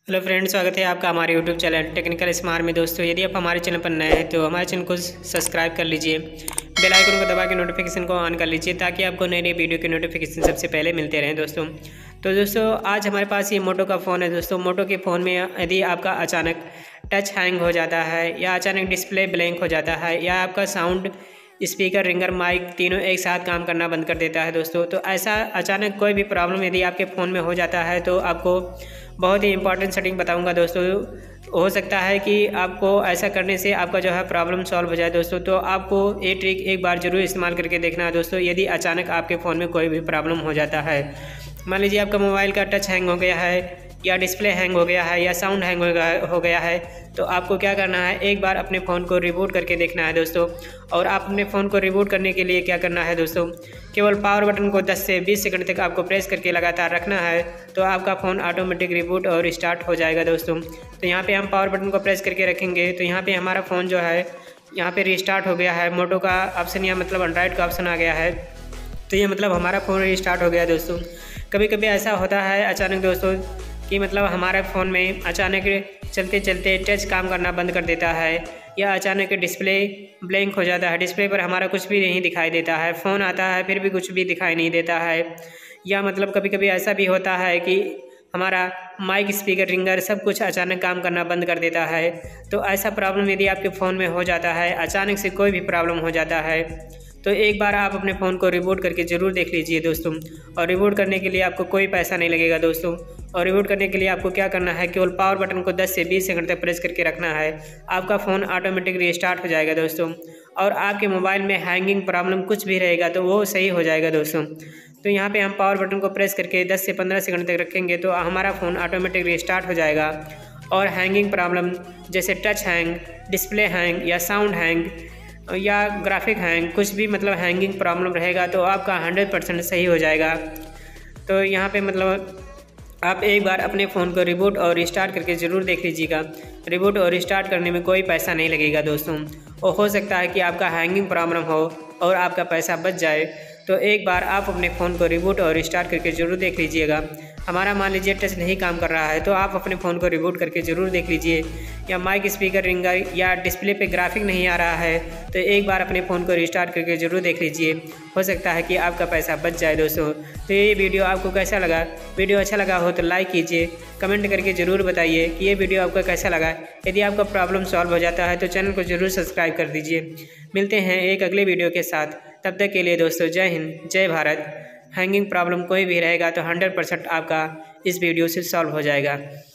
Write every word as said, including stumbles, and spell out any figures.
Hello friends, स्वागत है आपका हमारे यूट्यूब चैनल टेक्निकल स्मार्ट में। दोस्तों, यदि आप हमारे चैनल पर नए हैं तो हमारे चैनल को सब्सक्राइब कर लीजिए, बेल आइकन को दबा के नोटिफिकेशन को ऑन कर लीजिए ताकि आपको नई नई वीडियो के नोटिफिकेशन सबसे पहले मिलते रहें। दोस्तों तो दोस्तों आज हमारे पास ये मोटो का फ़ोन है। दोस्तों मोटो के फ़ोन में यदि आपका अचानक टच हैंग हो जाता है या अचानक डिस्प्ले ब्लैंक हो जाता है या आपका साउंड, स्पीकर, रिंगर, माइक तीनों एक साथ काम करना बंद कर देता है दोस्तों, तो ऐसा अचानक कोई भी प्रॉब्लम यदि आपके फ़ोन में हो जाता है तो आपको बहुत ही इंपॉर्टेंट सेटिंग बताऊंगा दोस्तों। हो सकता है कि आपको ऐसा करने से आपका जो है प्रॉब्लम सॉल्व हो जाए दोस्तों। तो आपको ये ट्रिक एक बार ज़रूर इस्तेमाल करके देखना है दोस्तों। यदि अचानक आपके फ़ोन में कोई भी प्रॉब्लम हो जाता है, मान लीजिए आपका मोबाइल का टच हैंग हो गया है या डिस्प्ले हैंग हो गया है या साउंड हैंग हो गया है, तो आपको क्या करना है, एक बार अपने फ़ोन को रिबूट करके देखना है दोस्तों। और आप अपने फ़ोन को रिबूट करने के लिए क्या करना है दोस्तों, केवल पावर बटन को दस से बीस सेकंड तक आपको प्रेस करके लगातार रखना है, तो आपका फ़ोन ऑटोमेटिक रिबूट और स्टार्ट हो जाएगा दोस्तों। तो यहाँ पे हम पावर बटन को प्रेस करके रखेंगे तो यहाँ पे हमारा फ़ोन जो है यहाँ पे रिस्टार्ट हो गया है। मोटो का ऑप्शन या मतलब एंड्रॉइड का ऑप्शन आ गया है, तो ये मतलब हमारा फ़ोन रिस्टार्ट हो गया दोस्तों। कभी कभी ऐसा होता है अचानक दोस्तों कि मतलब हमारे फ़ोन में अचानक चलते चलते टच काम करना बंद कर देता है या अचानक डिस्प्ले ब्लैंक हो जाता है, डिस्प्ले पर हमारा कुछ भी नहीं दिखाई देता है, फ़ोन आता है फिर भी कुछ भी दिखाई नहीं देता है। या मतलब कभी कभी ऐसा भी होता है कि हमारा माइक, स्पीकर, रिंगर सब कुछ अचानक काम करना बंद कर देता है। तो ऐसा प्रॉब्लम यदि आपके फ़ोन में हो जाता है, अचानक से कोई भी प्रॉब्लम हो जाता है, तो एक बार आप अपने फ़ोन को रिबूट करके ज़रूर देख लीजिए दोस्तों। और रिबूट करने के लिए आपको कोई पैसा नहीं लगेगा दोस्तों। और रिबूट करने के लिए आपको क्या करना है, केवल पावर बटन को दस से बीस सेकंड तक प्रेस करके रखना है, आपका फ़ोन ऑटोमेटिक रीस्टार्ट हो जाएगा दोस्तों। और आपके मोबाइल में हैंगिंग प्रॉब्लम कुछ भी रहेगा तो वो सही हो जाएगा दोस्तों। तो यहाँ पे हम पावर बटन को प्रेस करके दस से पंद्रह सेकंड तक रखेंगे तो हमारा फ़ोन ऑटोमेटिक रीस्टार्ट हो जाएगा। और हैंगिंग प्रॉब्लम जैसे टच हैंग, डिस्प्ले हैंग या साउंड हैंग या ग्राफिक हैंग, कुछ भी मतलब हैंगिंग प्रॉब्लम रहेगा तो आपका हंड्रेड परसेंट सही हो जाएगा। तो यहाँ पे मतलब आप एक बार अपने फ़ोन को रिबूट और रिस्टार्ट करके ज़रूर देख लीजिएगा। रिबूट और रिस्टार्ट करने में कोई पैसा नहीं लगेगा दोस्तों। और हो सकता है कि आपका हैंगिंग प्रॉब्लम हो और आपका पैसा बच जाए, तो एक बार आप अपने फ़ोन को रिबूट और रिस्टार्ट करके ज़रूर देख लीजिएगा। हमारा मान लीजिए टच नहीं काम कर रहा है तो आप अपने फ़ोन को रिबूट करके ज़रूर देख लीजिए। या माइक, स्पीकर, रिंगर या डिस्प्ले पे ग्राफिक नहीं आ रहा है तो एक बार अपने फ़ोन को रिस्टार्ट करके ज़रूर देख लीजिए, हो सकता है कि आपका पैसा बच जाए दोस्तों। तो ये वीडियो आपको कैसा लगा, वीडियो अच्छा लगा हो तो लाइक कीजिए, कमेंट करके ज़रूर बताइए कि ये वीडियो आपको कैसा लगा। यदि आपका प्रॉब्लम सॉल्व हो जाता है तो चैनल को ज़रूर सब्सक्राइब कर दीजिए। मिलते हैं एक अगले वीडियो के साथ, तब तक के लिए दोस्तों जय हिंद, जय भारत। हैंगिंग प्रॉब्लम कोई भी रहेगा तो हंड्रेड परसेंट आपका इस वीडियो से सॉल्व हो जाएगा।